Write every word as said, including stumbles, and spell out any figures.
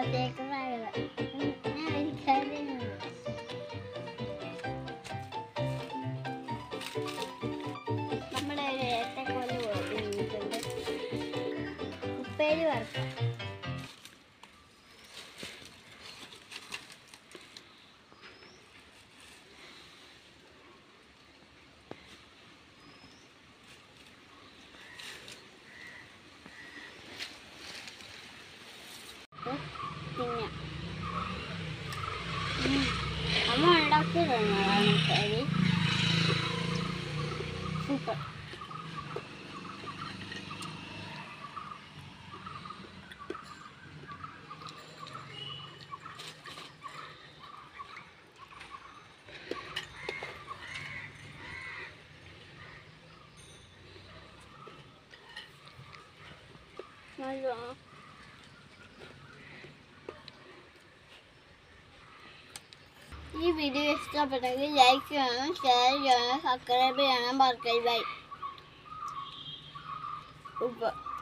നമ്മുടെ ഒരു ഏത്തക്കൊല കഴിഞ്ഞിട്ടുണ്ട്. ഉപ്പേരി വറുക്കാം. പിന്നെ അമ്മ ഉണ്ടാക്കി തന്നതാണ് ഉപ്പേരി. സൂപ്പർ. നല്ല ഈ വീഡിയോ ഇഷ്ടപ്പെട്ടെങ്കിൽ ലൈക്ക് ചെയ്യണം, ഷെയർ ചെയ്യണം, സബ്സ്ക്രൈബ് ചെയ്യണം. ബൈ. ഉപ്പ്